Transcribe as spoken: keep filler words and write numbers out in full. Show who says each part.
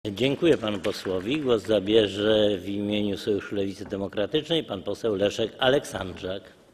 Speaker 1: Dziękuję panu posłowi. Głos zabierze w imieniu Sojuszu Lewicy Demokratycznej pan poseł Leszek Aleksandrzak.